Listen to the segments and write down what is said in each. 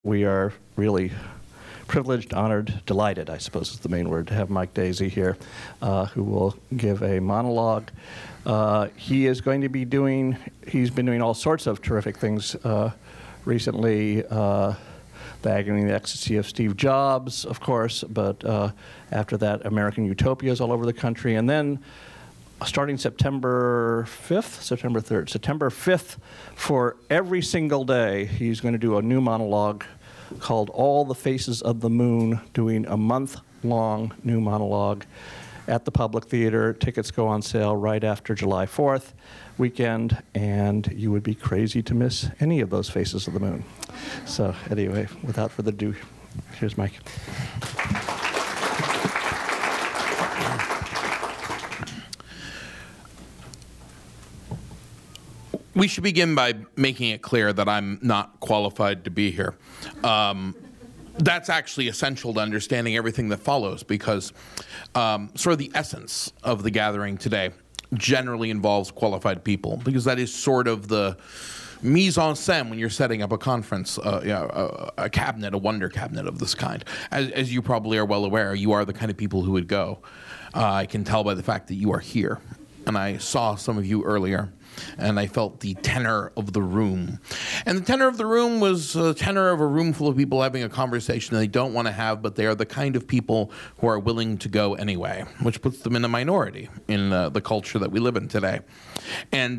We are really privileged, honored, delighted, I suppose is the main word, to have Mike Daisey here, who will give a monologue. He is going to be doing, he's been doing all sorts of terrific things recently. The Agony, the Ecstasy of Steve Jobs, of course, but after that, American Utopias all over the country. And then starting September 5th, September 3rd, September 5th, for every single day, he's going to do a new monologue called All the Faces of the Moon, doing a month-long new monologue at the Public Theater. Tickets go on sale right after July 4th weekend, and you would be crazy to miss any of those faces of the moon. So anyway, without further ado, here's Mike. We should begin by making it clear that I'm not qualified to be here. That's actually essential to understanding everything that follows, because sort of the essence of the gathering today generally involves qualified people, because that is sort of the mise en scène when you're setting up a conference, a cabinet, a wonder cabinet of this kind. As you probably are well aware, you are the kind of people who would go. I can tell by the fact that you are here. And I saw some of you earlier, and I felt the tenor of the room. And the tenor of the room was the tenor of a room full of people having a conversation they don't want to have, but they are the kind of people who are willing to go anyway, which puts them in a minority in the culture that we live in today. And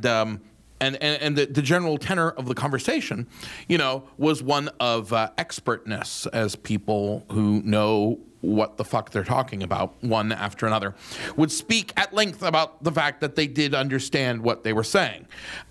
the general tenor of the conversation, you know, was one of expertness, as people who know what the fuck they're talking about, one after another, would speak at length about the fact that they did understand what they were saying.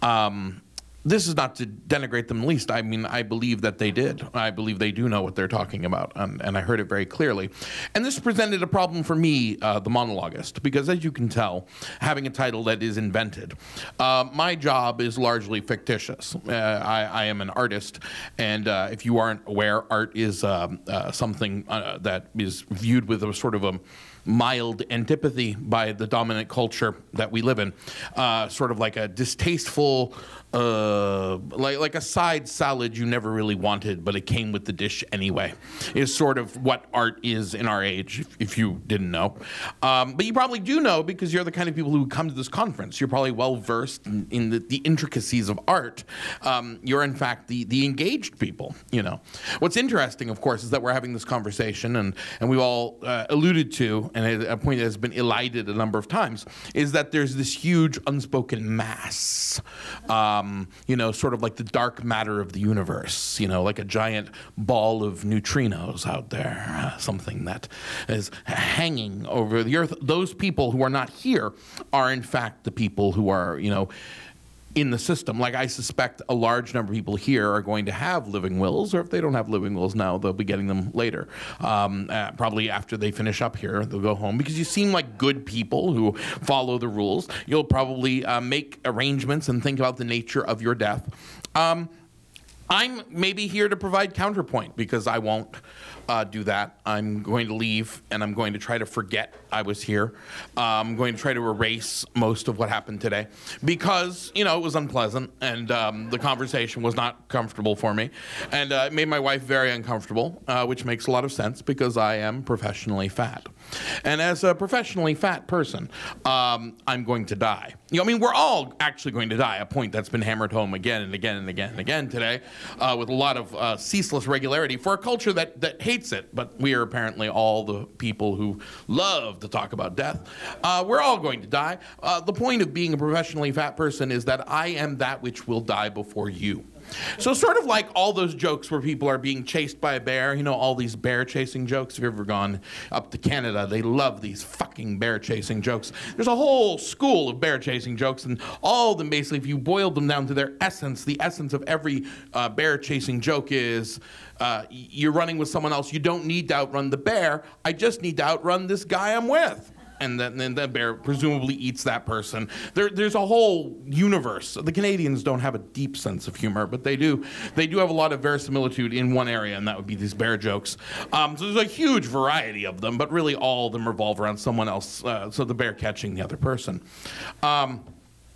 This is not to denigrate them the least. I mean, I believe that they did. I believe they do know what they're talking about, and I heard it very clearly. And this presented a problem for me, the monologist, because as you can tell, having a title that is invented, my job is largely fictitious. I am an artist, and if you aren't aware, art is something that is viewed with a sort of a mild antipathy by the dominant culture that we live in, sort of like a distasteful, like a side salad you never really wanted, but it came with the dish anyway, is sort of what art is in our age, if you didn't know. But you probably do know, because you're the kind of people who come to this conference. You're probably well versed in the intricacies of art. You're in fact the engaged people, you know. What's interesting, of course, is that we're having this conversation, and we've all alluded to, and a point that has been elided a number of times, is that there's this huge unspoken mass, you know, sort of like the dark matter of the universe, you know, like a giant ball of neutrinos out there, something that is hanging over the earth. Those people who are not here are in fact the people who are, you know, in the system. Like, I suspect a large number of people here are going to have living wills, or if they don't have living wills now, they'll be getting them later. Probably after they finish up here, they'll go home, because you seem like good people who follow the rules. You'll probably make arrangements and think about the nature of your death. I'm maybe here to provide counterpoint, because I won't do that. I'm going to leave, and I'm going to try to forget I was here. I'm going to try to erase most of what happened today, because, you know, it was unpleasant, and the conversation was not comfortable for me, and it made my wife very uncomfortable, which makes a lot of sense, because I am professionally fat. And as a professionally fat person, I'm going to die. You know, I mean, we're all actually going to die, a point that's been hammered home again and again and again and again today, with a lot of ceaseless regularity for a culture that hates it. But we are apparently all the people who love to talk about death. We're all going to die. The point of being a professionally fat person is that I am that which will die before you. So sort of like all those jokes where people are being chased by a bear, you know, all these bear chasing jokes. If you've ever gone up to Canada, they love these fucking bear chasing jokes. There's a whole school of bear chasing jokes, and all of them basically, if you boiled them down to their essence, the essence of every bear chasing joke is, you're running with someone else. You don't need to outrun the bear. I just need to outrun this guy I'm with. And then the bear presumably eats that person. There's a whole universe. The Canadians don't have a deep sense of humor, but they do have a lot of verisimilitude in one area, and that would be these bear jokes. So there's a huge variety of them, but really all of them revolve around someone else, so the bear catching the other person.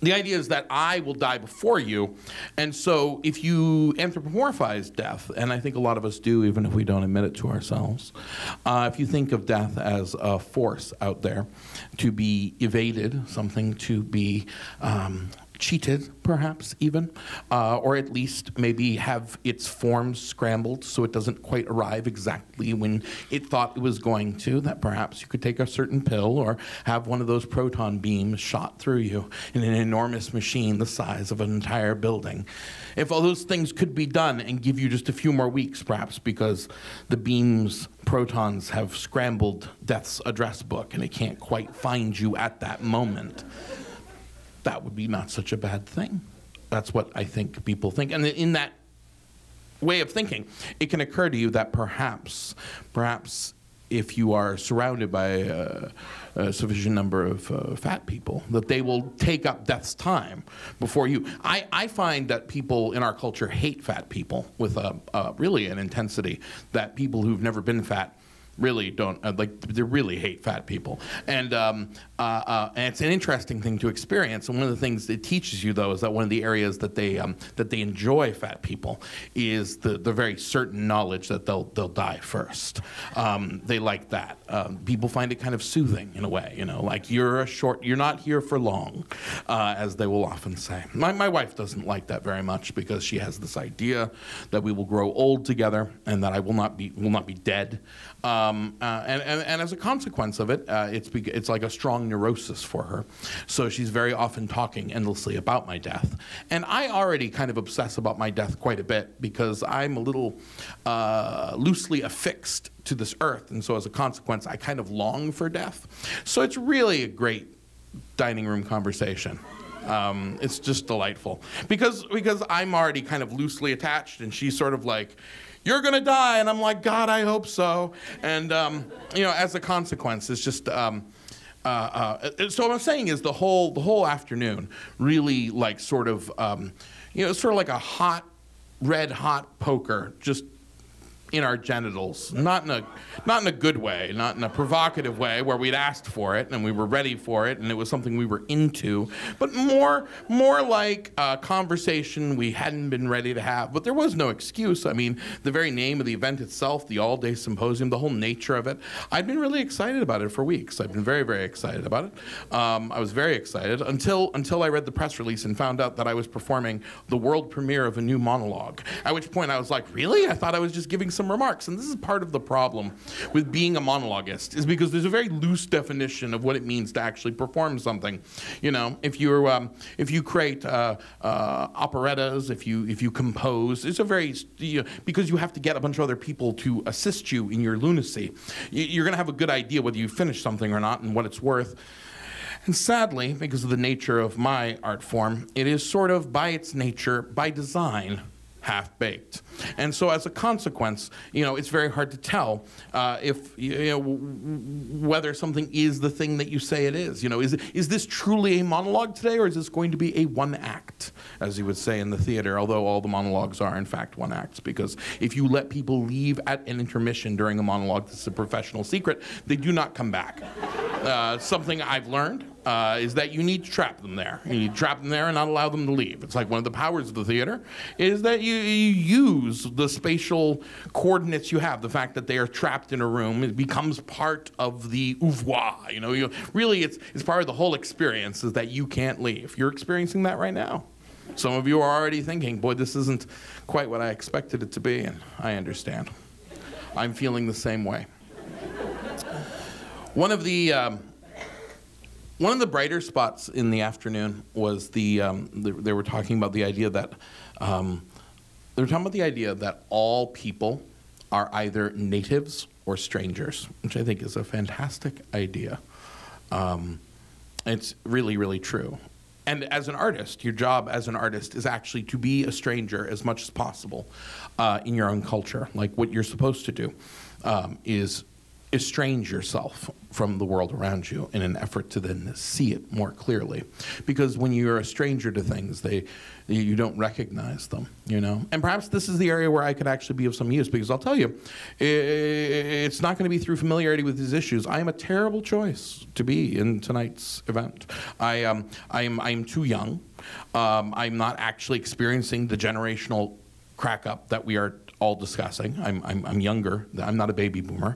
The idea is that I will die before you, and so if you anthropomorphize death, and I think a lot of us do, even if we don't admit it to ourselves, if you think of death as a force out there to be evaded, something to be cheated, perhaps even, or at least maybe have its forms scrambled so it doesn't quite arrive exactly when it thought it was going to, that perhaps you could take a certain pill or have one of those proton beams shot through you in an enormous machine the size of an entire building. If all those things could be done and give you just a few more weeks, perhaps because the beam's protons have scrambled death's address book and it can't quite find you at that moment, that would be not such a bad thing. That's what I think people think. And in that way of thinking, it can occur to you that perhaps if you are surrounded by a sufficient number of fat people, that they will take up death's time before you. I find that people in our culture hate fat people with really an intensity that people who've never been fat really don't like. They really hate fat people, and it's an interesting thing to experience. And one of the things it teaches you, though, is that one of the areas that they enjoy fat people is the very certain knowledge that they'll die first. They like that. People find it kind of soothing in a way, you know, like you're not here for long, as they will often say. My wife doesn't like that very much because she has this idea that we will grow old together and that I will not be dead. And as a consequence of it, it's like a strong neurosis for her. So she's very often talking endlessly about my death. And I already kind of obsess about my death quite a bit because I'm a little loosely affixed to this earth. And so as a consequence, I kind of long for death. So it's really a great dining room conversation. It's just delightful because I'm already kind of loosely attached and she's sort of like, you're going to die. And I'm like, God, I hope so. And, you know, as a consequence, it's just, so what I'm saying is the whole afternoon really like sort of, you know, it's sort of like a red hot poker just in our genitals, not in a good way, not in a provocative way where we'd asked for it and we were ready for it and it was something we were into, but more like a conversation we hadn't been ready to have. But there was no excuse. I mean, the very name of the event itself, the all-day symposium, the whole nature of it, I'd been really excited about it for weeks. I've been very, very excited about it. I was very excited until I read the press release and found out that I was performing the world premiere of a new monologue, at which point I was like, really? I thought I was just giving some remarks. And this is part of the problem with being a monologist, is because there's a very loose definition of what it means to actually perform something. You know, if you create operettas, if you compose, it's a very, because you have to get a bunch of other people to assist you in your lunacy, you're going to have a good idea whether you finish something or not and what it's worth. And sadly, because of the nature of my art form, it is sort of by its nature, by design, half-baked. And so as a consequence, you know, it's very hard to tell if, you know, whether something is the thing that you say it is. You know, is this truly a monologue today, or is this going to be a one act, as you would say in the theater, although all the monologues are in fact one acts, because if you let people leave at an intermission during a monologue, this is a professional secret, they do not come back. Something I've learned is that you need to trap them there. You need to trap them there and not allow them to leave. It's like one of the powers of the theater is that you use the spatial coordinates you have, the fact that they are trapped in a room. It becomes part of the oeuvre. You know, really it's part of the whole experience is that you can't leave. You're experiencing that right now. Some of you are already thinking, boy, this isn't quite what I expected it to be, and I understand. I'm feeling the same way. One of the brighter spots in the afternoon was they were talking about the idea that all people are either natives or strangers, which I think is a fantastic idea. It's really, really true. And as an artist, your job as an artist is actually to be a stranger as much as possible in your own culture. Like what you're supposed to do is estrange yourself from the world around you in an effort to then see it more clearly. Because when you're a stranger to things, you don't recognize them, you know? And perhaps this is the area where I could actually be of some use, because I'll tell you, it's not going to be through familiarity with these issues. I am a terrible choice to be in tonight's event. I am too young. I'm not actually experiencing the generational crack up that we are all discussing. I'm younger. I'm not a baby boomer.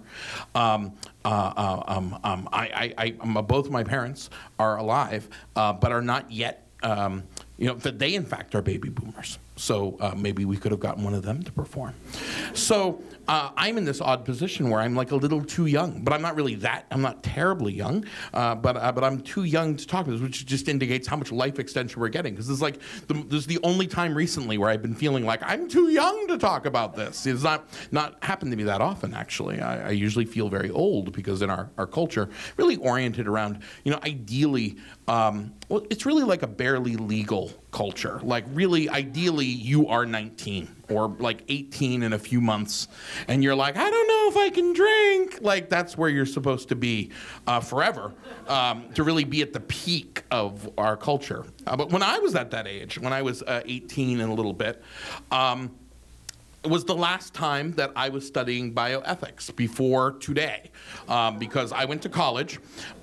Both my parents are alive, but are not yet. That they in fact are baby boomers. So maybe we could have gotten one of them to perform. So I'm in this odd position where I'm like a little too young, but I'm not really that. I'm not terribly young, but I'm too young to talk about this, which just indicates how much life extension we're getting. Because this is like this is the only time recently where I've been feeling like I'm too young to talk about this. It's not happened to me that often, actually. I usually feel very old because in our culture, really oriented around, ideally, well, it's really like a barely legal culture. Like really, ideally, you are 19 or like 18 in a few months, and you're like, I don't know if I can drink. Like that's where you're supposed to be forever, to really be at the peak of our culture. But when I was at that age, when I was 18 and a little bit, it was the last time that I was studying bioethics before today, because I went to college.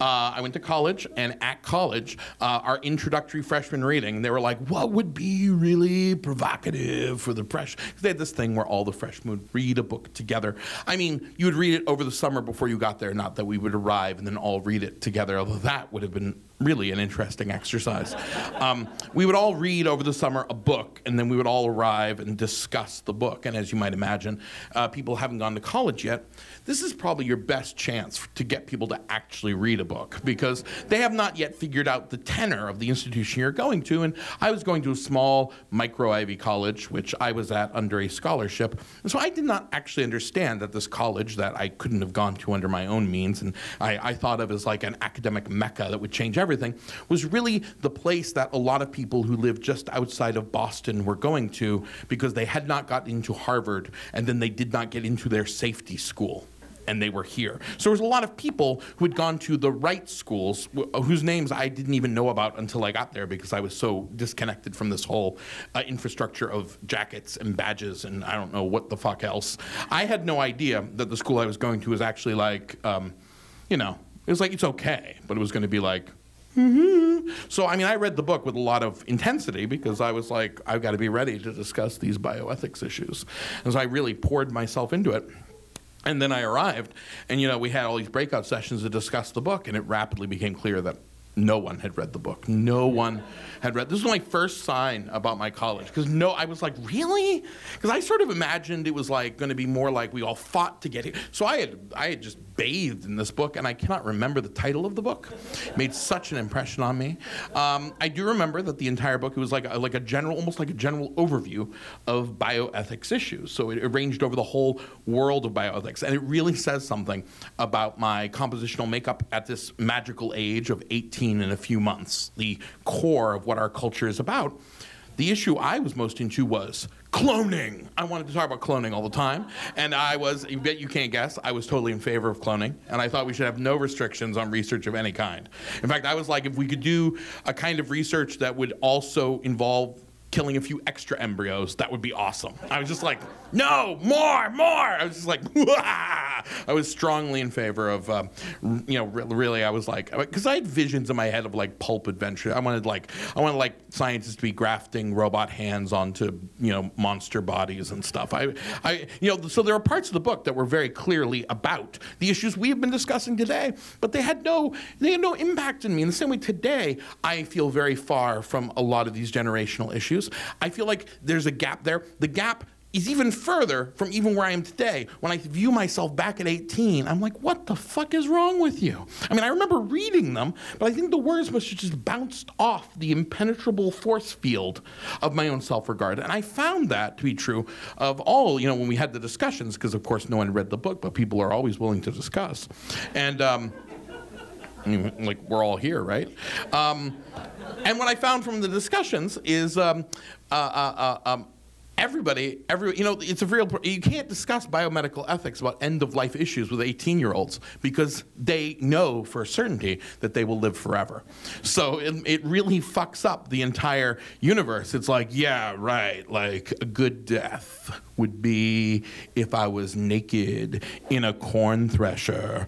And at college, our introductory freshman reading, they were like, what would be really provocative for the freshmen? They had this thing where all the freshmen would read a book together. I mean, you would read it over the summer before you got there, not that we would arrive and then all read it together, although that would have been really an interesting exercise. We would all read over the summer a book, and then we would all arrive and discuss the book. And as you might imagine, people haven't gone to college yet. This is probably your best chance to get people to actually read a book, because they have not yet figured out the tenor of the institution you're going to. And I was going to a small micro-Ivy college, which I was at under a scholarship. And so I did not actually understand that this college that I couldn't have gone to under my own means, and I thought of as like an academic mecca that would change everything, was really the place that a lot of people who lived just outside of Boston were going to because they had not gotten into Harvard, and then they did not get into their safety school, and they were here. So there was a lot of people who had gone to the right schools, whose names I didn't even know about until I got there, because I was so disconnected from this whole infrastructure of jackets and badges and I don't know what the fuck else. I had no idea that the school I was going to was actually like, it was like, it's okay, but it was going to be like, So, I mean, I read the book with a lot of intensity because I was like, I've got to be ready to discuss these bioethics issues. And so I really poured myself into it. And then I arrived, and, we had all these breakout sessions to discuss the book, and it rapidly became clear that no one had read the book. No one had read. This was my first sign about my college, because I was like, really? Because I sort of imagined it was like going to be more like we all fought to get here. So I had just bathed in this book, and I cannot remember the title of the book. It made such an impression on me. I do remember that the entire book, it was like a general, almost like a general overview of bioethics issues. So it arranged over the whole world of bioethics, and it really says something about my compositional makeup at this magical age of 18 in a few months, the core of what our culture is about. The issue I was most into was cloning. I wanted to talk about cloning all the time, and you bet you can't guess, I was totally in favor of cloning, and I thought we should have no restrictions on research of any kind. In fact, I was like, if we could do a kind of research that would also involve killing a few extra embryos, that would be awesome. I was just like, no, more. I was just like, wah! I was strongly in favor of, really, I was like, because I had visions in my head of like pulp adventure. I wanted scientists to be grafting robot hands onto, monster bodies and stuff. So there are parts of the book that were very clearly about the issues we have been discussing today, but they had no impact on me. In the same way today, I feel very far from a lot of these generational issues. I feel like there's a gap there. The gap is even further from even where I am today. When I view myself back at 18, I'm like, what the fuck is wrong with you? I mean, I remember reading them, but I think the words must have just bounced off the impenetrable force field of my own self-regard. And I found that to be true of all, when we had the discussions, because of course no one read the book, but people are always willing to discuss. And like we're all here, right? And what I found from the discussions is it's a real, you can't discuss biomedical ethics about end-of-life issues with 18-year-olds because they know for certainty that they will live forever. So it really fucks up the entire universe. It's like, yeah, right, like a good death would be if I was naked in a corn thresher.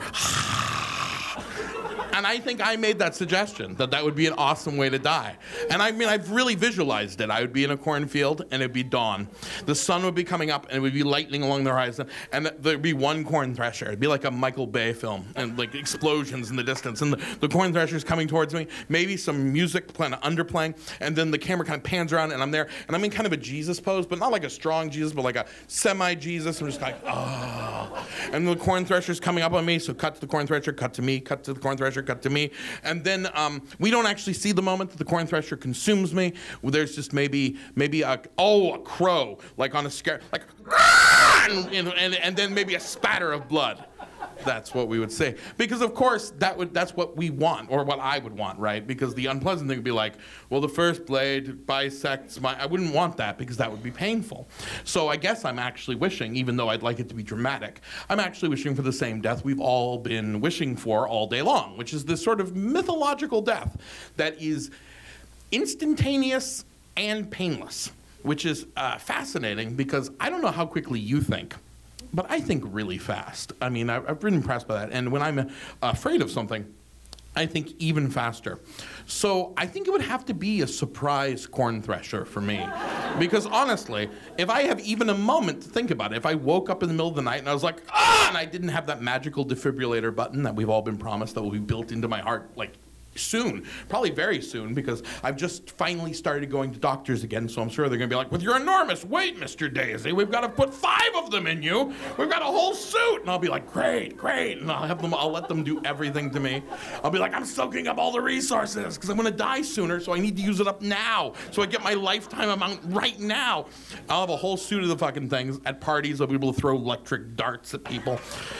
And I think I made that suggestion, that would be an awesome way to die. And I mean, I've really visualized it. I would be in a cornfield, and it'd be dawn. The sun would be coming up, and it would be lightning along the horizon, and there'd be one corn thresher. It'd be like a Michael Bay film, and like explosions in the distance, and the corn thresher's coming towards me, maybe some music underplaying, and then the camera kind of pans around, and I'm there, and I'm in kind of a Jesus pose, but not like a strong Jesus, but like a semi-Jesus. I'm just like, oh. And the corn thresher's coming up on me, so cut to the corn thresher, cut to me, cut to the corn thresher, cut to me, and then we don't actually see the moment that the corn thresher consumes me. There's just maybe a crow, like on a scare, like, and then maybe a spatter of blood. That's what we would say. Because of course, that's what we want, or what I would want, right? Because the unpleasant thing would be like, well, the first blade bisects I wouldn't want that because that would be painful. So I guess I'm actually wishing, even though I'd like it to be dramatic, I'm actually wishing for the same death we've all been wishing for all day long, which is this sort of mythological death that is instantaneous and painless, which is fascinating because I don't know how quickly you think, but I think really fast. I mean, I've been impressed by that. And when I'm afraid of something, I think even faster. So I think it would have to be a surprise corn thresher for me. Because honestly, if I have even a moment to think about it, if I woke up in the middle of the night and I was like, ah, and I didn't have that magical defibrillator button that we've all been promised that will be built into my heart, like, soon, probably very soon, because I've just finally started going to doctors again, so I'm sure they're gonna be like, with your enormous weight, Mr. Daisey, we've got to put 5 of them in you. We've got a whole suit. And I'll be like, great, great. And I'll let them do everything to me. I'll be like, I'm soaking up all the resources because I'm gonna die sooner, so I need to use it up now. So I get my lifetime amount right now. I'll have a whole suit of the fucking things. At parties, I'll be able to throw electric darts at people.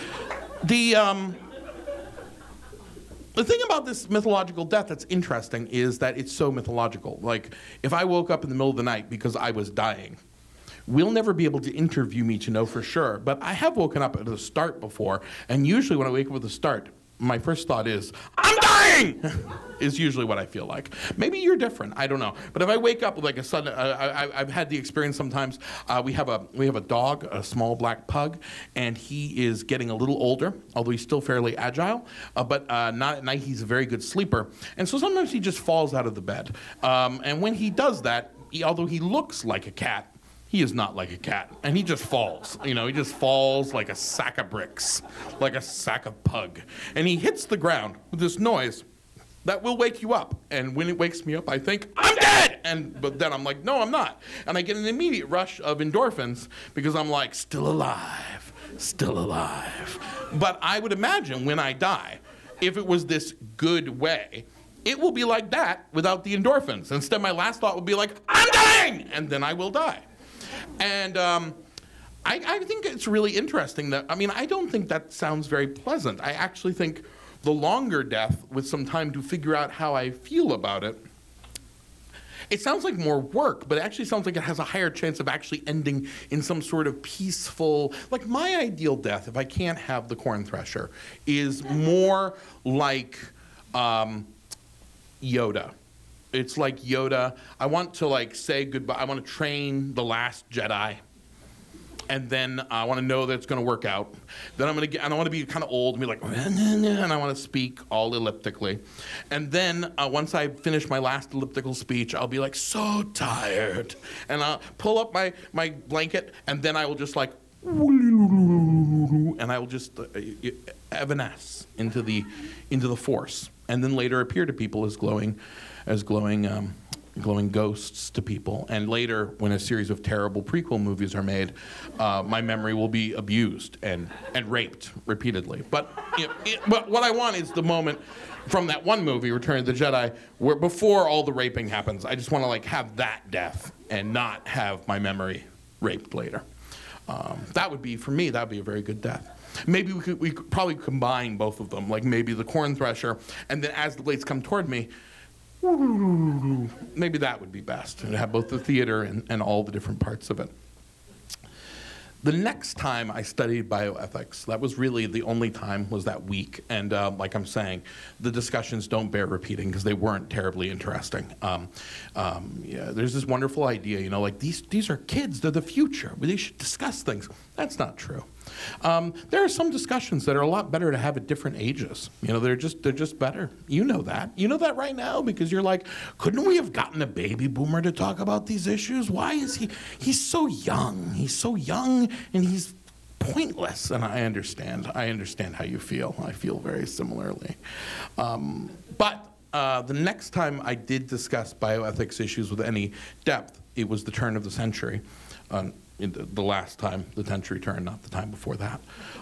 The thing about this mythological death that's interesting is that it's so mythological. Like, if I woke up in the middle of the night because I was dying, we'll never be able to interview me to know for sure, but I have woken up at the start before, and usually when I wake up at the start, my first thought is, I'm dying! Is usually what I feel like. Maybe you're different, I don't know. But if I wake up with like a sudden, I've had the experience sometimes, we have a dog, a small black pug, and he is getting a little older, although he's still fairly agile, but not at night, he's a very good sleeper. And so sometimes he just falls out of the bed. And when he does that, although he looks like a cat, he is not like a cat, and he just falls. You know, he just falls like a sack of bricks, like a sack of pug. And he hits the ground with this noise that will wake you up. And when it wakes me up, I think, I'm dead! But then I'm like, no, I'm not. And I get an immediate rush of endorphins because I'm like, still alive, still alive. But I would imagine when I die, if it was this good way, it will be like that without the endorphins. Instead, my last thought would be like, I'm dying! And then I will die. And I think it's really interesting that, I mean, I don't think that sounds very pleasant. I actually think the longer death with some time to figure out how I feel about it, it sounds like more work, but it actually sounds like it has a higher chance of actually ending in some sort of peaceful, like my ideal death, if I can't have the corn thresher, is more like Yoda. It's like Yoda. I want to like say goodbye. I want to train the last Jedi, and then I want to know that it's going to work out. Then and I want to be kind of old and be like, and I want to speak all elliptically. And then once I finish my last elliptical speech, I'll be like so tired, and I'll pull up my blanket, and then I will just like, and I will just evanesce into the force, and then later appear to people as glowing ghosts to people. And later, when a series of terrible prequel movies are made, my memory will be abused and raped repeatedly. But but what I want is the moment from that one movie, Return of the Jedi, where before all the raping happens, I just want to like have that death and not have my memory raped later. That would be, for me, that would be a very good death. Maybe we could probably combine both of them, like maybe the corn thresher, and then as the blades come toward me, maybe that would be best, and have both the theater and all the different parts of it. The next time I studied bioethics, that was really the only time, was that week. And like I'm saying, the discussions don't bear repeating because they weren't terribly interesting. Yeah, there's this wonderful idea, you know, like these are kids, they're the future. They should discuss things. That's not true. There are some discussions that are a lot better to have at different ages. You know, they're just better. You know that. You know that right now because you're like, couldn't we have gotten a baby boomer to talk about these issues? Why is he's so young. He's so young and he's pointless. And I understand how you feel. I feel very similarly. But the next time I did discuss bioethics issues with any depth, it was the turn of the century. The last time the century turned, not the time before that.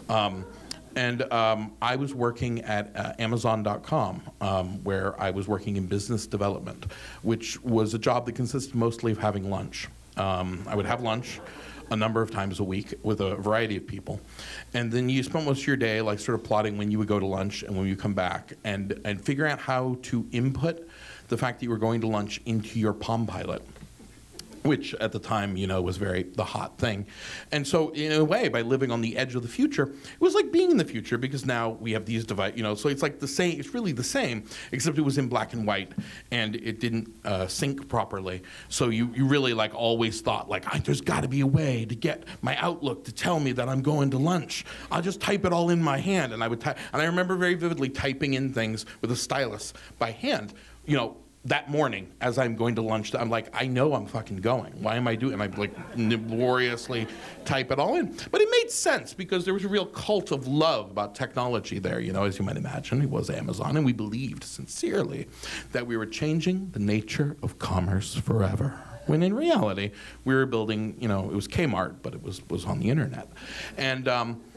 I was working at Amazon.com, where I was working in business development, which was a job that consisted mostly of having lunch. I would have lunch a number of times a week with a variety of people. And then you spent most of your day like sort of plotting when you would go to lunch and when you come back and figuring out how to input the fact that you were going to lunch into your Palm Pilot, which at the time, you know, was the hot thing. And so in a way, by living on the edge of the future, it was like being in the future because now we have these devices, you know, so it's like the same, it's really the same, except it was in black and white and it didn't sync properly. So you really like always thought like, there's gotta be a way to get my Outlook to tell me that I'm going to lunch. I'll just type it all in my hand. And I would type, and I remember very vividly typing in things with a stylus by hand, you know, that morning, as I'm going to lunch, I'm like, I know I'm fucking going. Why am I doing it? And I like laboriously type it all in. But it made sense because there was a real cult of love about technology there, you know, as you might imagine. It was Amazon, and we believed sincerely that we were changing the nature of commerce forever. When in reality, we were building, you know, it was Kmart, but it was on the internet. And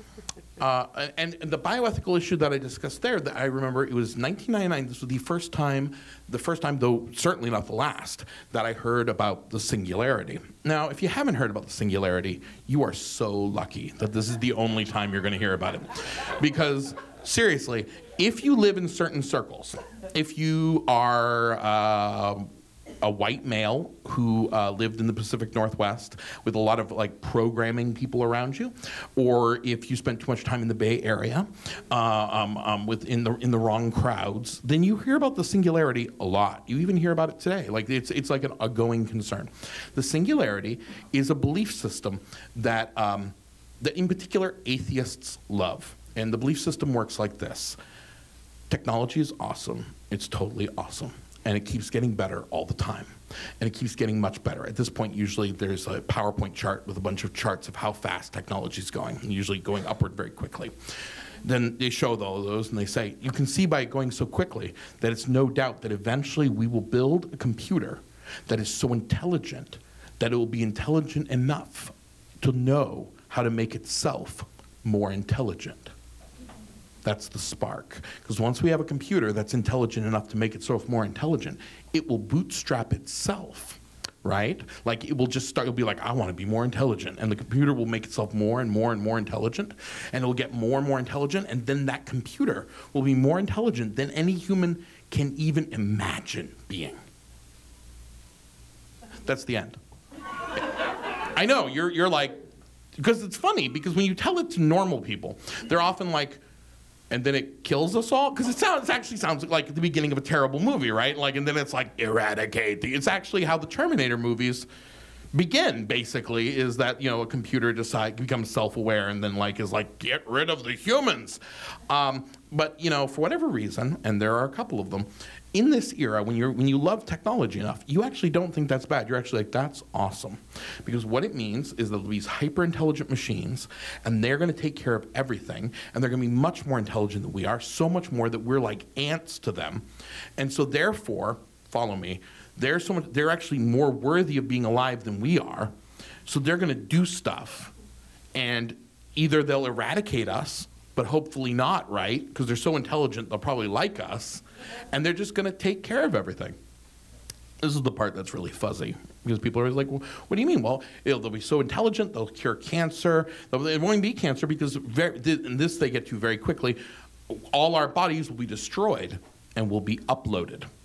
the bioethical issue that I discussed there, that I remember it was 1999, this was the first time, though certainly not the last, that I heard about the singularity. Now, if you haven't heard about the singularity, you are so lucky that this is the only time you're gonna hear about it. Because, seriously, if you live in certain circles, if you are a white male who lived in the Pacific Northwest with a lot of like programming people around you, or if you spent too much time in the Bay Area in the wrong crowds, then you hear about the singularity a lot. You even hear about it today. Like it's like a going concern. The singularity is a belief system that that in particular atheists love, and the belief system works like this: technology is awesome. It's totally awesome. And it keeps getting better all the time. And it keeps getting much better. At this point, usually there's a PowerPoint chart with a bunch of charts of how fast technology is going, and usually going upward very quickly. Then they show all those and they say, you can see by going so quickly that it's no doubt that eventually we will build a computer that is so intelligent that it will be intelligent enough to know how to make itself more intelligent. That's the spark. Because once we have a computer that's intelligent enough to make itself more intelligent, it will bootstrap itself, right? Like it will just start, it'll be like, I want to be more intelligent. And the computer will make itself more and more and more intelligent. And it will get more and more intelligent. And then that computer will be more intelligent than any human can even imagine being. That's the end. I know, you're like, because it's funny, because when you tell it to normal people, they're often like, and then it kills us all? Because it actually sounds like the beginning of a terrible movie, right? Like, and then it's like, eradicate. It's actually how the Terminator movies begin, basically, is that, you know, a computer becomes self-aware and then like is like, get rid of the humans. But, you know, for whatever reason, and there are a couple of them, in this era, when you love technology enough, you actually don't think that's bad. You're actually like, that's awesome. Because what it means is that these hyper-intelligent machines, and they're going to take care of everything, and they're going to be much more intelligent than we are, so much more that we're like ants to them. And so therefore, follow me, they're actually more worthy of being alive than we are. So they're going to do stuff, and either they'll eradicate us, but hopefully not, right? Because they're so intelligent, they'll probably like us, and they're just gonna take care of everything. This is the part that's really fuzzy, because people are always like, well, what do you mean? Well, they'll be so intelligent, they'll cure cancer. It won't be cancer because, and this they get to very quickly, all our bodies will be destroyed and will be uploaded.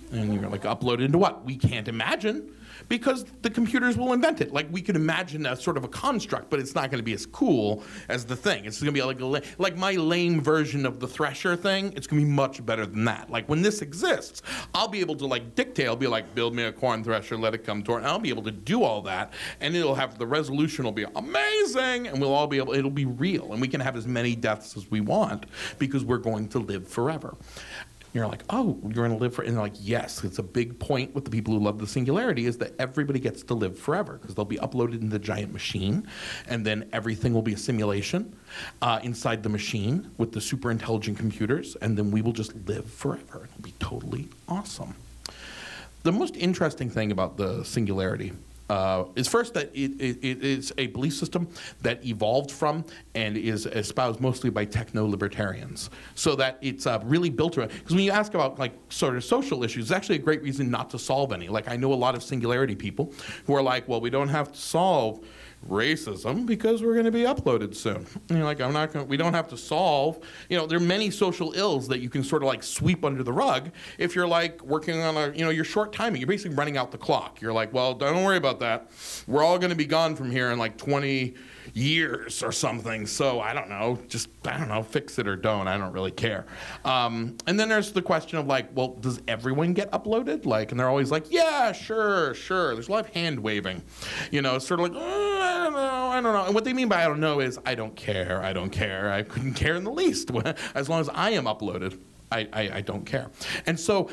And you're like, uploaded into what? We can't imagine, because the computers will invent it. Like, we could imagine a sort of a construct, but it's not going to be as cool as the thing. It's going to be like my lame version of the Thresher thing. It's going to be much better than that. Like, when this exists, I'll be able to like dictate. I'll be like, build me a corn thresher, let it come to it. And I'll be able to do all that, and it'll have, the resolution will be amazing, and we'll all be able, it'll be real, and we can have as many deaths as we want because we're going to live forever. You're like, oh, you're going to live forever. And they're like, yes. It's a big point with the people who love the singularity is that everybody gets to live forever because they'll be uploaded in the giant machine, and then everything will be a simulation inside the machine with the super intelligent computers, and then we will just live forever. It'll be totally awesome. The most interesting thing about the singularity is first that it's a belief system that evolved from and is espoused mostly by techno-libertarians. So that it's really built around, because when you ask about like sort of social issues, it's actually a great reason not to solve any. Like, I know a lot of singularity people who are like, well, we don't have to solve racism because we're going to be uploaded soon. And you're like, we don't have to solve, there are many social ills that you can sort of like sweep under the rug if you're like working on you're short timing. You're basically running out the clock. You're like, well, don't worry about that. We're all going to be gone from here in like 20 years or something. So I don't know, fix it or don't. I don't really care. And then there's the question of like, well, does everyone get uploaded? Like, and they're always like, yeah, sure. There's a lot of hand waving. It's sort of like, I don't know. And what they mean by I don't know is I don't care. I couldn't care in the least. As long as I am uploaded, I don't care. And so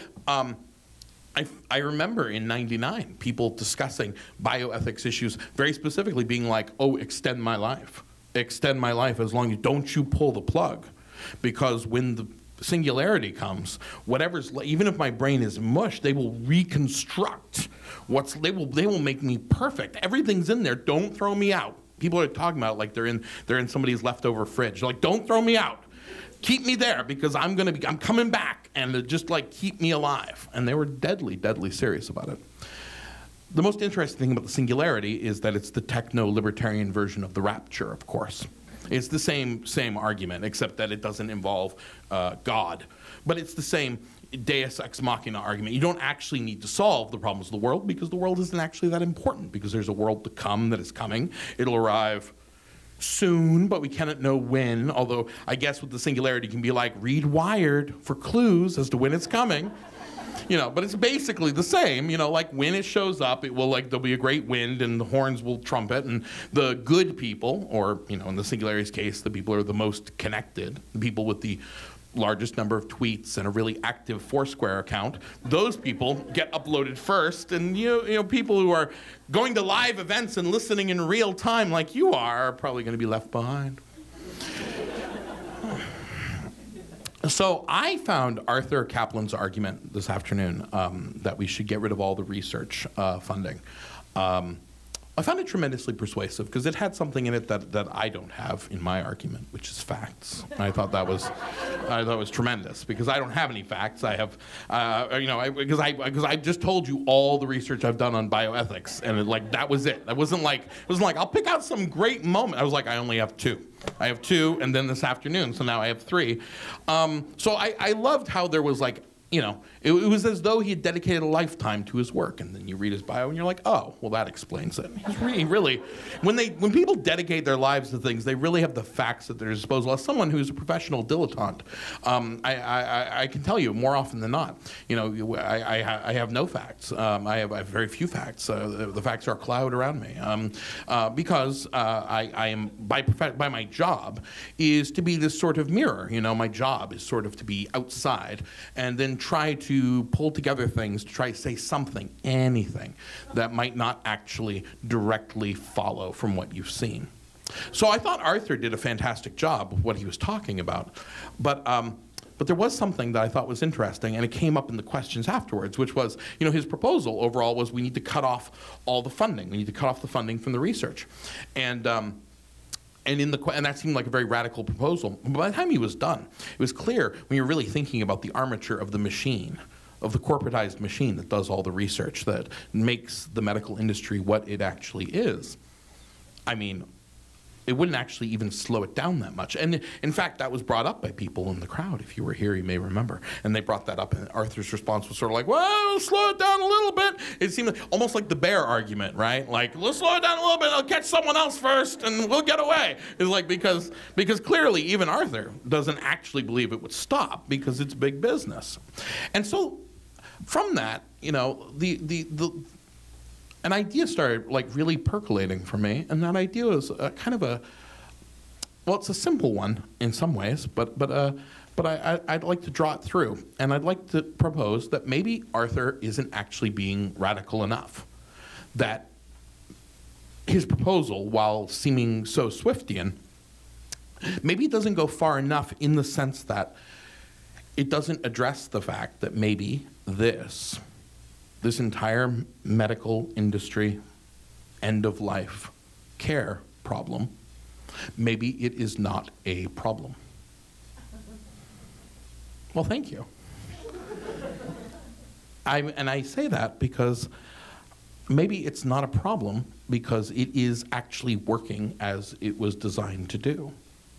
I remember in '99 people discussing bioethics issues very specifically, being like, oh, extend my life as long as don't you pull the plug, because when the singularity comes, even if my brain is mush, they will reconstruct they will make me perfect. Everything's in there. Don't throw me out. People are talking about it like they're in somebody's leftover fridge. They're like, don't throw me out. Keep me there because I'm coming back, and just like keep me alive. And they were deadly, deadly serious about it. The most interesting thing about the singularity is that it's the techno-libertarian version of the rapture, of course. It's the same argument, except that it doesn't involve God. But it's the same deus ex machina argument. You don't actually need to solve the problems of the world because the world isn't actually that important, because there's a world to come that is coming. It'll arrive soon, but we cannot know when, although I guess with the singularity can be like, read Wired for clues as to when it's coming. But it's basically the same, like when it shows up, it will there'll be a great wind and the horns will trumpet, and the good people, or, in the singularity's case, the people who are the most connected, the people with the largest number of tweets and a really active Foursquare account, those people get uploaded first, and people who are going to live events and listening in real time like you are probably going to be left behind. So I found Arthur Caplan's argument this afternoon that we should get rid of all the research funding. I found it tremendously persuasive because it had something in it that I don't have in my argument, which is facts. And I thought that was tremendous because I don't have any facts. I have, because I just told you all the research I've done on bioethics, and that was it. It wasn't like I'll pick out some great moment. I was like, I only have two. I have two, and then this afternoon, so now I have three. So I loved how there was it was as though he had dedicated a lifetime to his work, and then you read his bio and you're like, oh, well, that explains it. He's really, when people dedicate their lives to things, they really have the facts at their disposal. As someone who's a professional dilettante, I can tell you more often than not, I have no facts. I have very few facts. The facts are a cloud around me because I am by my job is to be this sort of mirror. My job is sort of to be outside and then try to pull together things to try to say something, anything, that might not actually directly follow from what you've seen. So I thought Arthur did a fantastic job of what he was talking about. But there was something that I thought was interesting, and it came up in the questions afterwards, which was, his proposal overall was we need to cut off all the funding. We need to cut off the funding from the research. And that seemed like a very radical proposal. But by the time he was done, it was clear when you're really thinking about the armature of the machine, of the corporatized machine that does all the research, that makes the medical industry what it actually is. I mean, It wouldn't actually even slow it down that much. And in fact, that was brought up by people in the crowd. If you were here, you may remember. And they brought that up, and Arthur's response was sort of like, well, slow it down a little bit. It seemed like, almost like the bear argument, right? Like, let's slow it down a little bit, I'll catch someone else first, and we'll get away. It's like, because clearly even Arthur doesn't actually believe it would stop, because it's big business. And so from that, you know, an idea started like really percolating for me, and that idea was kind of well, it's a simple one in some ways, but I'd like to draw it through, and I'd like to propose that maybe Arthur isn't actually being radical enough. That his proposal, while seeming so Swiftian, maybe it doesn't go far enough in the sense that it doesn't address the fact that maybe this entire medical industry end-of-life care problem, maybe it is not a problem. Well, thank you. And I say that because maybe it's not a problem because it is actually working as it was designed to do.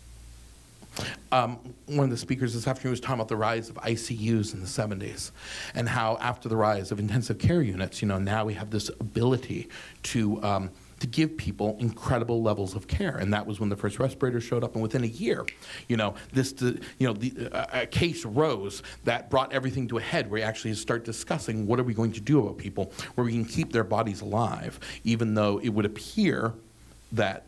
One of the speakers this afternoon was talking about the rise of ICUs in the 70s and how after the rise of intensive care units, you know, now we have this ability to give people incredible levels of care. And that was when the first respirators showed up, and within a year, you know, a case arose that brought everything to a head where you actually start discussing what are we going to do about people where we can keep their bodies alive, even though it would appear that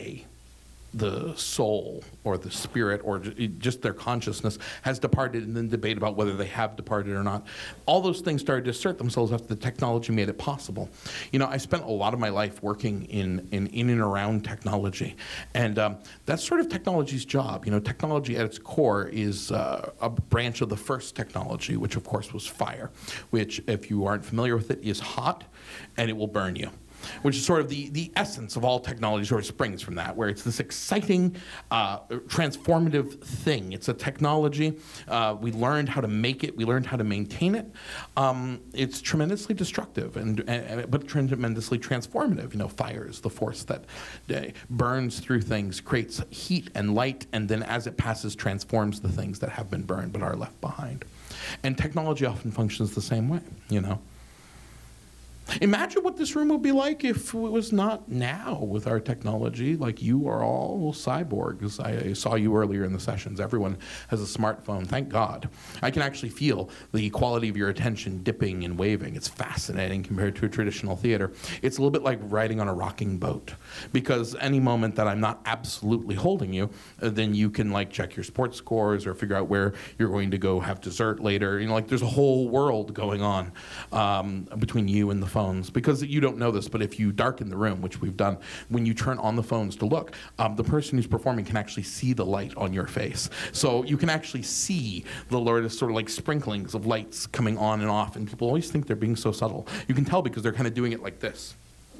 the soul or the spirit or just their consciousness has departed, and then debate about whether they have departed or not. All those things started to assert themselves after the technology made it possible. You know, I spent a lot of my life working in and around technology, and that's sort of technology's job. You know, technology at its core is a branch of the first technology, which of course was fire, which, if you aren't familiar with it, is hot and it will burn you. Which is sort of the essence of all technology sort of springs from that, where it's this exciting, transformative thing. It's a technology. We learned how to make it. We learned how to maintain it. It's tremendously destructive, but tremendously transformative. You know, fire is the force that burns through things, creates heat and light, and then as it passes, transforms the things that have been burned but are left behind. And technology often functions the same way, you know. Imagine what this room would be like if it was not now with our technology. Like, you are all cyborgs. I saw you earlier in the sessions. Everyone has a smartphone, thank God. I can actually feel the quality of your attention dipping and waving. It's fascinating compared to a traditional theater. It's a little bit like riding on a rocking boat, because any moment that I'm not absolutely holding you, then you can like check your sports scores or figure out where you're going to go have dessert later. You know, like there's a whole world going on between you and the phone. Because you don't know this, but if you darken the room, which we've done, when you turn on the phones to look, the person who's performing can actually see the light on your face. So you can actually see the sort of like sprinklings of lights coming on and off, and people always think they're being so subtle. You can tell because they're kind of doing it like this.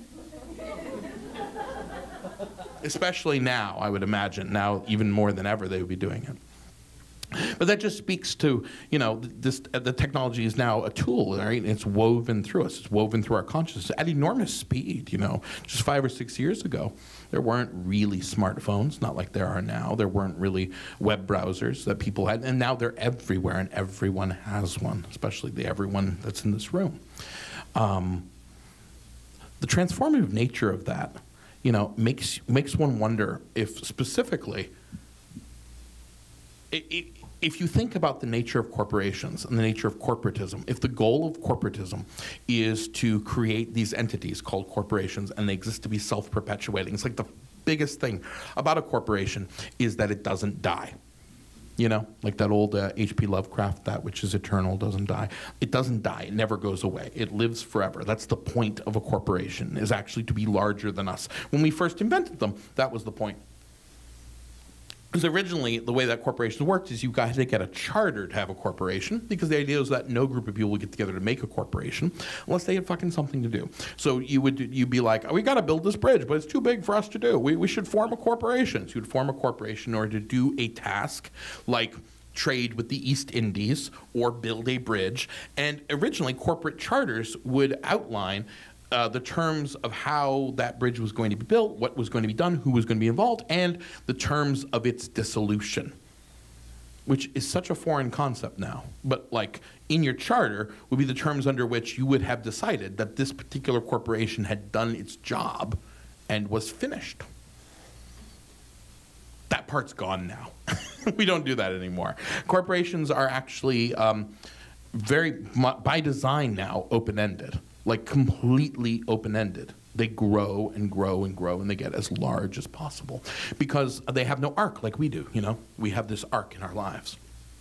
Especially now, I would imagine. Now, even more than ever, they would be doing it. But that just speaks to, you know, the technology is now a tool, right? It's woven through us. It's woven through our consciousness at enormous speed, you know. Just 5 or 6 years ago, there weren't really smartphones, not like there are now. There weren't really web browsers that people had, and now they're everywhere, and everyone has one, especially everyone that's in this room. The transformative nature of that, you know, makes one wonder if specifically, if you think about the nature of corporations and the nature of corporatism, if the goal of corporatism is to create these entities called corporations and they exist to be self-perpetuating, it's like the biggest thing about a corporation is that it doesn't die. You know, like that old H.P. Lovecraft, that which is eternal doesn't die. It doesn't die. It never goes away. It lives forever. That's the point of a corporation, is actually to be larger than us. When we first invented them, that was the point. Because originally, the way that corporation worked is you had to get a charter to have a corporation, because the idea was that no group of people would get together to make a corporation unless they had fucking something to do. So you'd be like, oh, we got to build this bridge, but it's too big for us to do. We should form a corporation. So you'd form a corporation in order to do a task like trade with the East Indies or build a bridge. And originally, corporate charters would outline the terms of how that bridge was going to be built, what was going to be done, who was going to be involved, and the terms of its dissolution, which is such a foreign concept now. But like in your charter would be the terms under which you would have decided that this particular corporation had done its job and was finished. That part's gone now. We don't do that anymore. Corporations are actually by design now, open-ended, like completely open-ended. They grow and grow and grow, and they get as large as possible because they have no arc like we do, you know? We have this arc in our lives.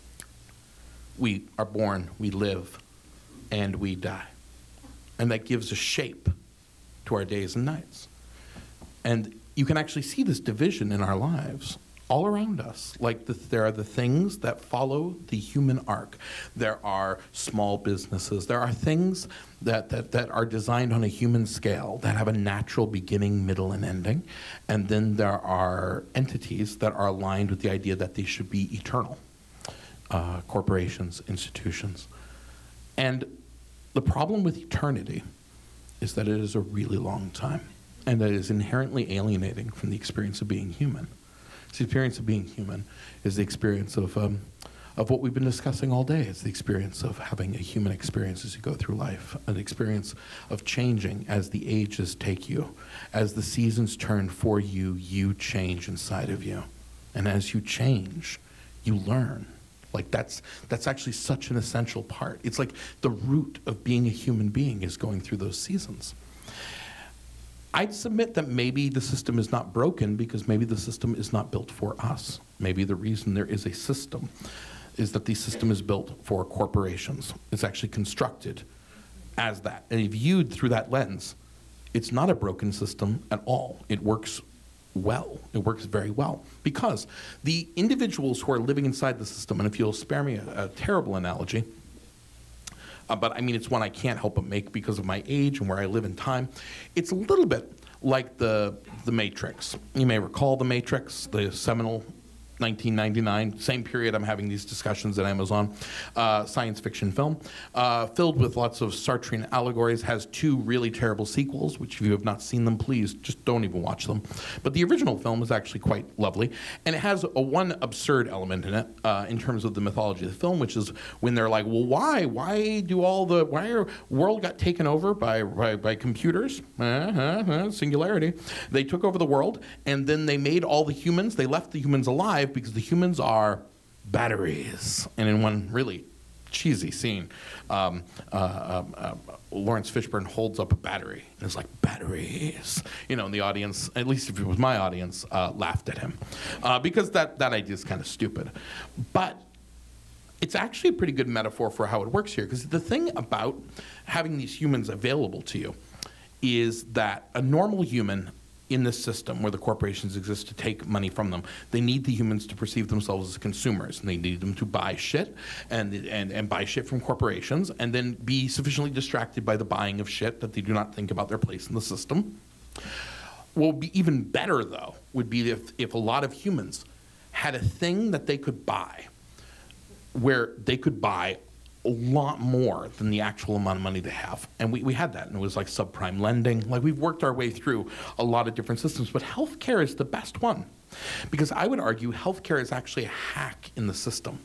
We are born, we live, and we die. And that gives a shape to our days and nights. And you can actually see this division in our lives all around us. Like there are the things that follow the human arc. There are small businesses. There are things that are designed on a human scale that have a natural beginning, middle, and ending. And then there are entities that are aligned with the idea that they should be eternal. Corporations, institutions. And the problem with eternity is that it is a really long time, and that it is inherently alienating from the experience of being human. The experience of being human is the experience of what we've been discussing all day. It's the experience of having a human experience as you go through life, an experience of changing as the ages take you. As the seasons turn for you, you change inside of you. And as you change, you learn. Like that's actually such an essential part. It's like the root of being a human being is going through those seasons. I'd submit that maybe the system is not broken because maybe the system is not built for us. Maybe the reason there is a system is that the system is built for corporations. It's actually constructed as that. And viewed through that lens, it's not a broken system at all. It works well. It works very well. Because the individuals who are living inside the system, and if you'll spare me a terrible analogy, but I mean, it's one I can't help but make because of my age and where I live in time. It's a little bit like the Matrix. You may recall the Matrix, the seminal 1999, same period I'm having these discussions at Amazon, science fiction film, filled with lots of Sartrean allegories, has 2 really terrible sequels, which if you have not seen them, please just don't even watch them. But the original film is actually quite lovely, and it has one absurd element in it, in terms of the mythology of the film, which is when they're like, well, why our world got taken over by computers, singularity. They took over the world, and then they made all the humans, they left the humans alive, because the humans are batteries. And in one really cheesy scene, Lawrence Fishburne holds up a battery, and it's like, batteries. You know, and the audience, at least if it was my audience, laughed at him. Because that idea is kind of stupid. But it's actually a pretty good metaphor for how it works here, because the thing about having these humans available to you is that a normal human in this system where the corporations exist to take money from them, they need the humans to perceive themselves as consumers, and they need them to buy shit and buy shit from corporations, and then be sufficiently distracted by the buying of shit that they do not think about their place in the system. What would be even better, though, would be if a lot of humans had a thing that they could buy where they could buy a lot more than the actual amount of money they have. And we had that, and it was like subprime lending. Like, we've worked our way through a lot of different systems, but healthcare is the best one. Because I would argue healthcare is actually a hack in the system.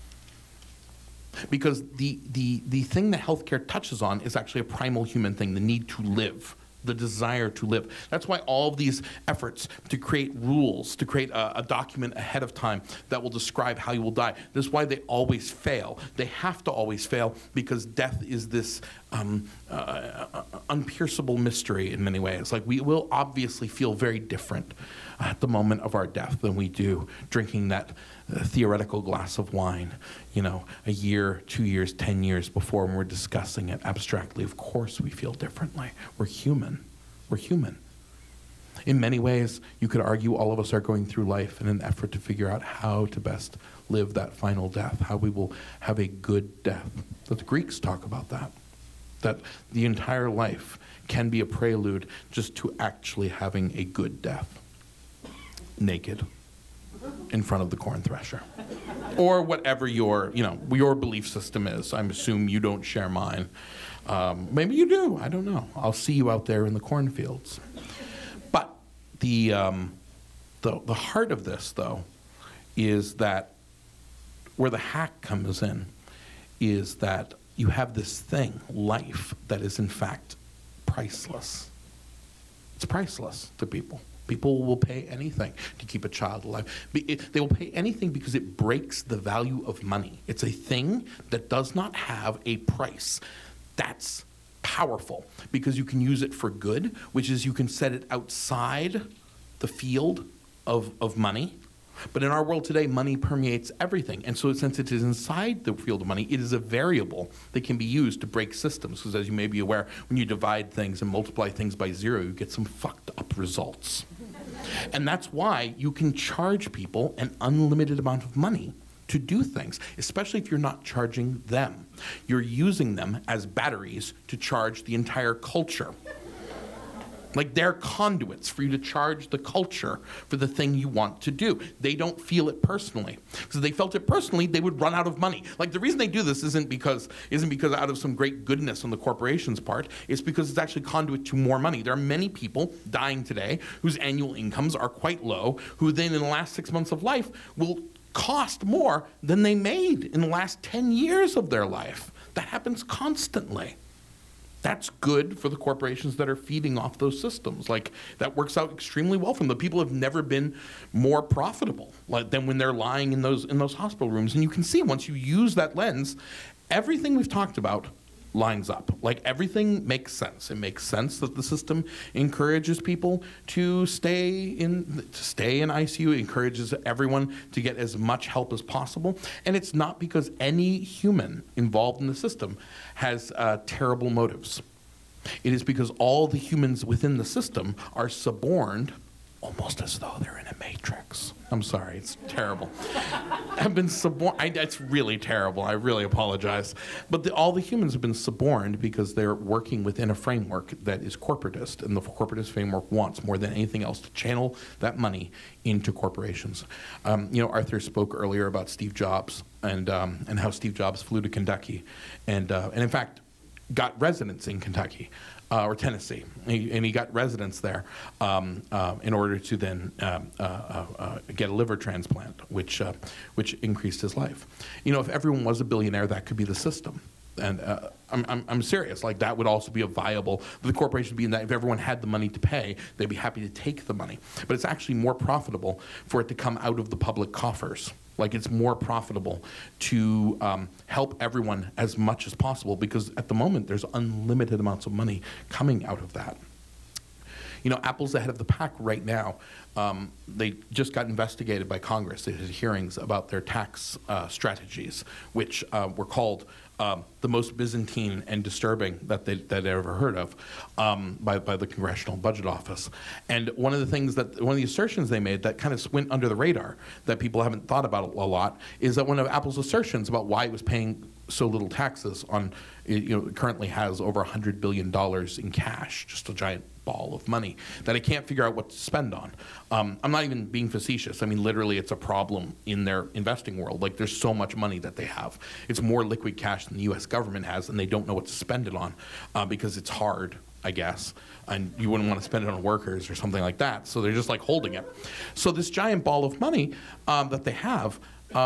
Because the thing that healthcare touches on is actually a primal human thing, the need to live, the desire to live. That's why all of these efforts to create rules, to create a document ahead of time that will describe how you will die, this is why they always fail. They have to always fail because death is this unpierceable mystery in many ways. Like, we will obviously feel very different at the moment of our death than we do drinking that theoretical glass of wine, you know, a year, 2 years, 10 years before, when we're discussing it abstractly. Of course we feel differently. We're human. We're human. In many ways, you could argue all of us are going through life in an effort to figure out how to best live that final death, how we will have a good death. The Greeks talk about that the entire life can be a prelude just to actually having a good death. Naked in front of the corn thresher. or whatever your, your belief system is. I assume you don't share mine. Maybe you do. I don't know. I'll see you out there in the cornfields. But the heart of this, though, is that where the hack comes in is that you have this thing, life, that is in fact priceless. It's priceless to people. People will pay anything to keep a child alive. They will pay anything because it breaks the value of money. It's a thing that does not have a price. That's powerful because you can use it for good, which is you can set it outside the field of money. But in our world today, money permeates everything. And so since it is inside the field of money, it is a variable that can be used to break systems. Because as you may be aware, when you divide things and multiply things by 0, you get some fucked up results. And that's why you can charge people an unlimited amount of money to do things, especially if you're not charging them. You're using them as batteries to charge the entire culture. Like they're conduits for you to charge the culture for the thing you want to do. They don't feel it personally. Because if they felt it personally, they would run out of money. Like the reason they do this isn't because out of some great goodness on the corporation's part. It's because it's actually conduit to more money. There are many people dying today whose annual incomes are quite low, who then in the last 6 months of life will cost more than they made in the last 10 years of their life. That happens constantly. That's good for the corporations that are feeding off those systems. Like, that works out extremely well for them. The people have never been more profitable than when they're lying in those hospital rooms. And you can see, once you use that lens, everything we've talked about lines up. Like, everything makes sense. It makes sense that the system encourages people to stay in ICU. It encourages everyone to get as much help as possible. And it's not because any human involved in the system has terrible motives. It is because all the humans within the system are suborned, almost as though they're in a matrix. I'm sorry, it's terrible. Have been suborned. It's really terrible. I really apologize. But all the humans have been suborned because they're working within a framework that is corporatist, and the corporatist framework wants more than anything else to channel that money into corporations. Arthur spoke earlier about Steve Jobs and how Steve Jobs flew to Kentucky, and in fact got residence in Kentucky. Or Tennessee, and he got residence there in order to then get a liver transplant, which increased his life. If everyone was a billionaire, that could be the system. And I'm serious. Like, that would also be a viable. The corporation being that if everyone had the money to pay, they'd be happy to take the money. But it's actually more profitable for it to come out of the public coffers. Like, it's more profitable to help everyone as much as possible, because at the moment there's unlimited amounts of money coming out of that. Apple's ahead of the pack right now. They just got investigated by Congress. They had hearings about their tax strategies, which were called the most Byzantine and disturbing that they'd ever heard of by the Congressional Budget Office. And one of the assertions they made that kind of went under the radar that people haven't thought about a lot is that one of Apple's assertions about why it was paying so little taxes on, it currently has over $100 billion in cash, just a giant ball of money that I can't figure out what to spend on. I'm not even being facetious. I mean, literally, it's a problem in their investing world. Like, there's so much money that they have. It's more liquid cash than the U.S. government has, and they don't know what to spend it on because it's hard, I guess, and you wouldn't want to spend it on workers or something like that. So they're just like holding it. So this giant ball of money that they have,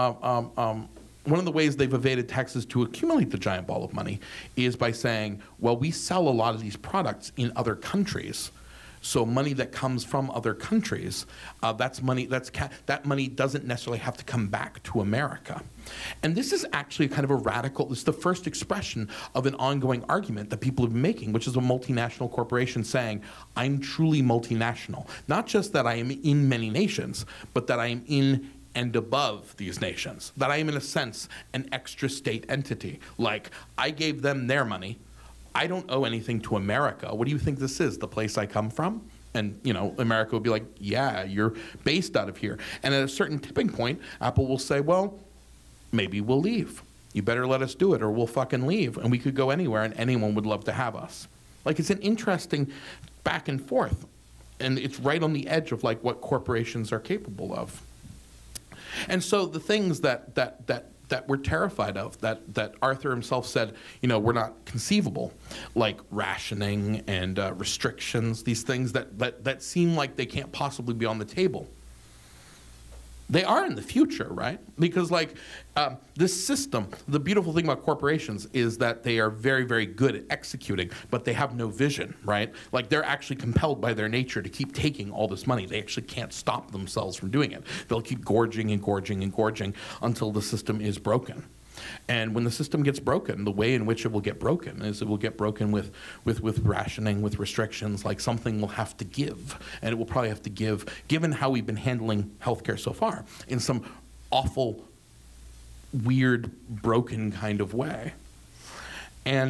one of the ways they've evaded taxes to accumulate the giant ball of money is by saying, well, we sell a lot of these products in other countries. So money that comes from other countries, that money doesn't necessarily have to come back to America. And this is actually kind of a radical, this is the first expression of an ongoing argument that people have been making, which is a multinational corporation saying, I'm truly multinational. Not just that I am in many nations, but that I am in and above these nations, that I am, in a sense, an extra state entity. Like, I gave them their money. I don't owe anything to America. What do you think this is, the place I come from? And, America would be like, yeah, you're based out of here. And at a certain tipping point, Apple will say, well, maybe we'll leave. You better let us do it or we'll fucking leave. And we could go anywhere and anyone would love to have us. Like, it's an interesting back and forth. And it's right on the edge of, like, what corporations are capable of. And so the things that we're terrified of, that Arthur himself said, you know, were not conceivable, like rationing and restrictions, these things that seem like they can't possibly be on the table. They are in the future, right? Because like this system, the beautiful thing about corporations is that they are very, very good at executing, but they have no vision, right? Like they're actually compelled by their nature to keep taking all this money. They actually can't stop themselves from doing it. They'll keep gorging and gorging and gorging until the system is broken. And when the system gets broken, the way in which it will get broken is it will get broken with rationing, with restrictions, like something will have to give. And it will probably have to give, given how we've been handling healthcare so far, in some awful, weird, broken kind of way. And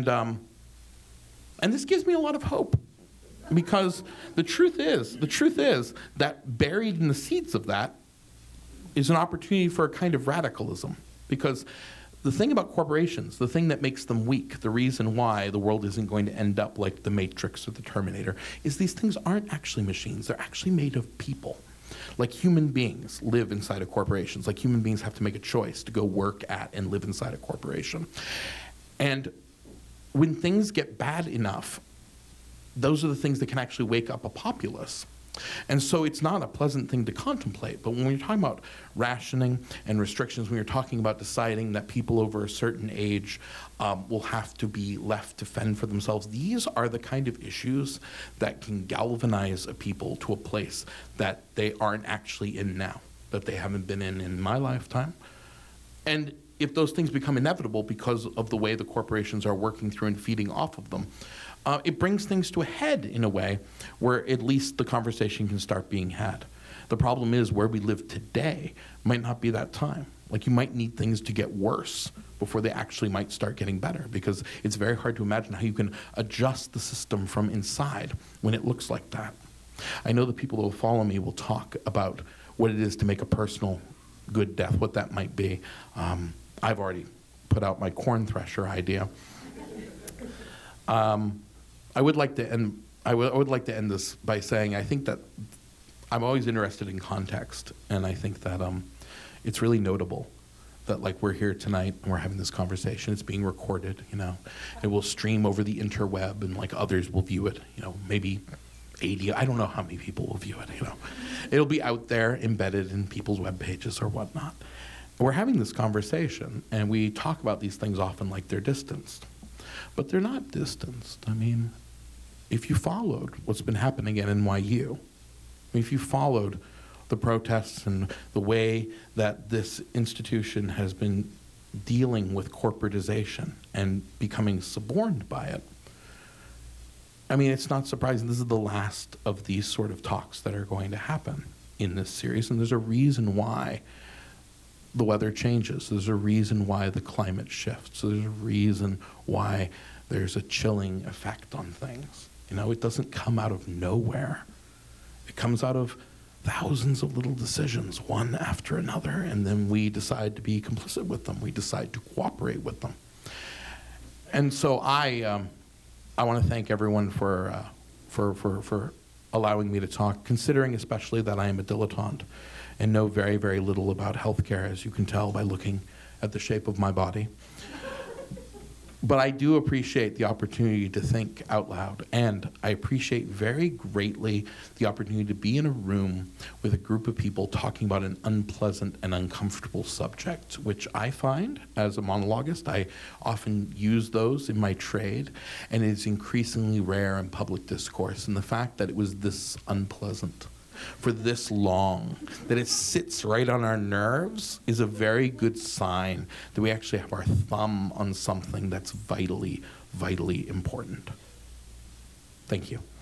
this gives me a lot of hope. Because the truth is that buried in the seeds of that is an opportunity for a kind of radicalism. Because the thing about corporations, the thing that makes them weak, the reason why the world isn't going to end up like the Matrix or the Terminator, is these things aren't actually machines. They're actually made of people. Like human beings live inside of corporations. Like human beings have to make a choice to go work at and live inside a corporation. And when things get bad enough, those are the things that can actually wake up a populace. And so it's not a pleasant thing to contemplate, but when you're talking about rationing and restrictions, when you're talking about deciding that people over a certain age will have to be left to fend for themselves, these are the kind of issues that can galvanize a people to a place that they aren't actually in now, that they haven't been in my lifetime. And if those things become inevitable because of the way the corporations are working through and feeding off of them, it brings things to a head in a way where at least the conversation can start being had. The problem is where we live today might not be that time. Like you might need things to get worse before they actually might start getting better, because it's very hard to imagine how you can adjust the system from inside when it looks like that. I know the people that will follow me will talk about what it is to make a personal good death, what that might be. I've already put out my corn thresher idea. I would like to end. I would like to end this by saying I think that I'm always interested in context, and I think that it's really notable that like we're here tonight and we're having this conversation. It's being recorded, you know. It will stream over the interweb, and like others will view it. You know, maybe 80. I don't know how many people will view it. You know, it'll be out there embedded in people's web pages or whatnot. We're having this conversation, and we talk about these things often like they're distanced. But they're not distanced. I mean, if you followed what's been happening at NYU, if you followed the protests and the way that this institution has been dealing with corporatization and becoming suborned by it, I mean, it's not surprising. This is the last of these sort of talks that are going to happen in this series, and there's a reason why the weather changes. There's a reason why the climate shifts. There's a reason why there's a chilling effect on things. You know, it doesn't come out of nowhere. It comes out of thousands of little decisions, one after another, and then we decide to be complicit with them. We decide to cooperate with them. And so I want to thank everyone for allowing me to talk, considering especially that I am a dilettante and know very, very little about healthcare, as you can tell by looking at the shape of my body. But I do appreciate the opportunity to think out loud, and I appreciate very greatly the opportunity to be in a room with a group of people talking about an unpleasant and uncomfortable subject, which I find, as a monologist, I often use those in my trade, and it's increasingly rare in public discourse. And the fact that it was this unpleasant for this long, that it sits right on our nerves, is a very good sign that we actually have our thumb on something that's vitally, vitally important. Thank you.